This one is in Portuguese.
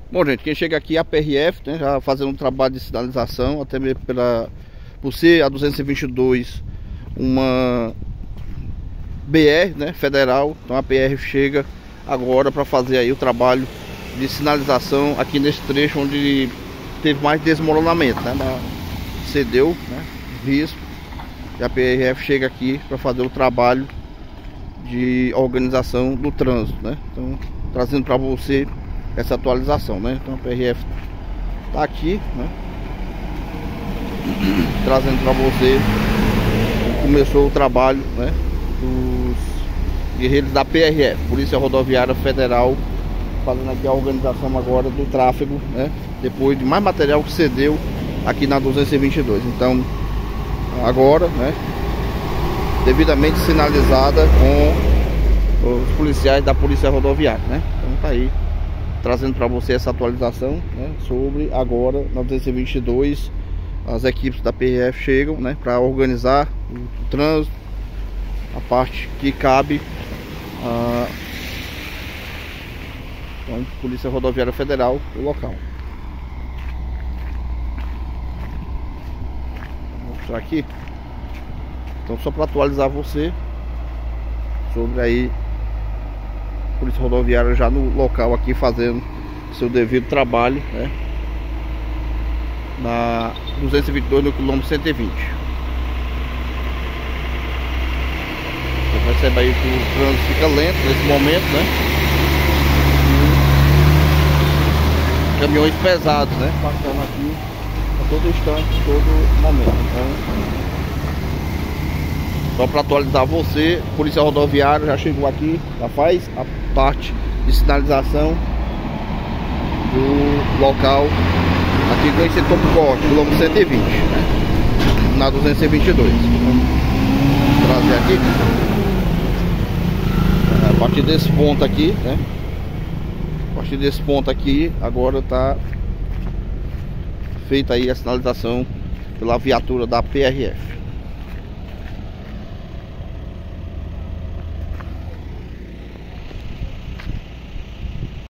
Bom, gente, quem chega aqui é a PRF, né, já fazendo um trabalho de sinalização, até mesmo por ser a 222 uma BR, né, federal. Então a PRF chega agora para fazer aí o trabalho de sinalização aqui nesse trecho onde teve mais desmoronamento, né, cedeu, né, risco. E a PRF chega aqui para fazer o trabalho de organização do trânsito, né? Então, trazendo para você essa atualização, né? Então a PRF tá aqui, né? Trazendo para você. Começou o trabalho, né, dos guerreiros da PRF, Polícia Rodoviária Federal, fazendo aqui a organização agora do tráfego, né? Depois de mais material que cedeu aqui na 222. Então, agora, né, devidamente sinalizada com os policiais da Polícia Rodoviária, né? Então tá aí trazendo para você essa atualização, né, sobre agora na 222 as equipes da PRF chegam, né, para organizar o trânsito, a parte que cabe a Polícia Rodoviária Federal, o local. Vou mostrar aqui. Então, só para atualizar você sobre aí Polícia Rodoviária já no local aqui fazendo seu devido trabalho, né, na 222 no quilômetro 120. Você percebe aí que o trânsito fica lento nesse momento, né? E caminhões pesados, né, passando aqui a todo instante, todo momento. Então, só para atualizar você, a Polícia Rodoviária já chegou aqui, já faz a parte de sinalização do local aqui conhecido como corte, quilômetro 120, né, na 222. Vou trazer aqui a partir desse ponto aqui, né? A partir desse ponto aqui agora está feita aí a sinalização pela viatura da PRF.